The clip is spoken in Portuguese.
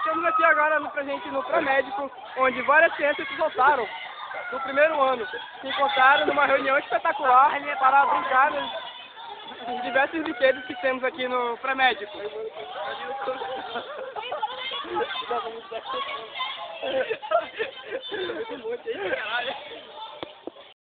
Estamos aqui agora presente no pré-médico, onde várias crianças se voltaram do primeiro ano. Se encontraram numa reunião espetacular para brincar nos diversos brinquedos que temos aqui no pré-médico.